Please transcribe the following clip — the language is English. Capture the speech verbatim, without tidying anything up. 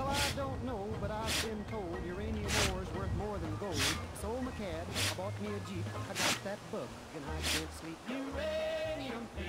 Well, I don't know, but I've been told uranium ore's worth more than gold. So, McCad, I bought me a Jeep. I got that bug, and I can't sleep. Uranium